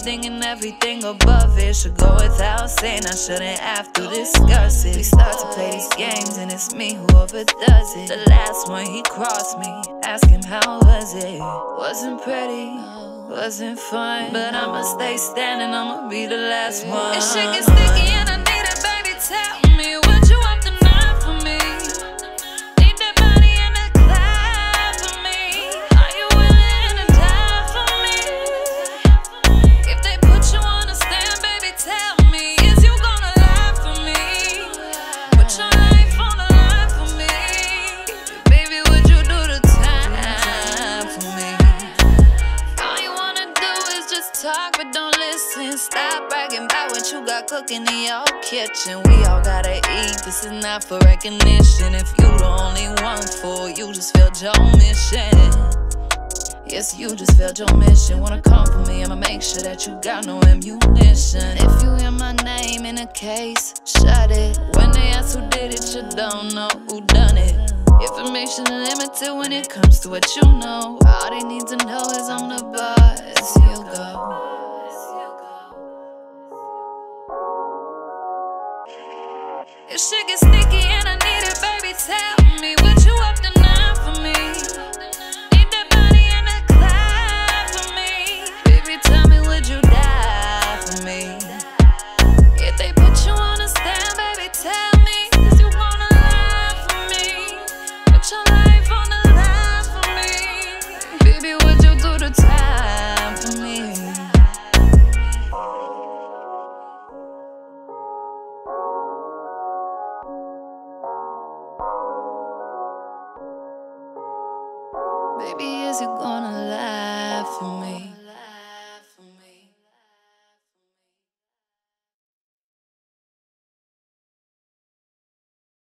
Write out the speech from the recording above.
everything and everything above it should go without saying. I shouldn't have to discuss it. We start to play these games and it's me who overdoes it. The last one he crossed me, ask him how was it. Wasn't pretty, wasn't fun, but I'ma stay standing, I'ma be the last one. This shit gets sticky and I need it, baby, tell me what you want tonight for me. Need that body in the cloud for me. Are you willing to die for me? If they put you on a stand, baby, tell me, is you gonna lie for me? Put your life on the line for me. Baby, would you do the time for me? All you wanna do is just talk, but don't listen. Stop bragging about what you got cooking in your kitchen. We all gotta eat, this is not for recognition. If you the only one for it, you just failed your mission. Yes, you just failed your mission. Wanna come for me, I'ma make sure that you got no ammunition. If you hear my name in a case, shut it. When they ask who did it, you don't know who done it. Information limited when it comes to what you know. All they need to know is I'm the boss, you go. If shit gets sticky and I need it, baby, tell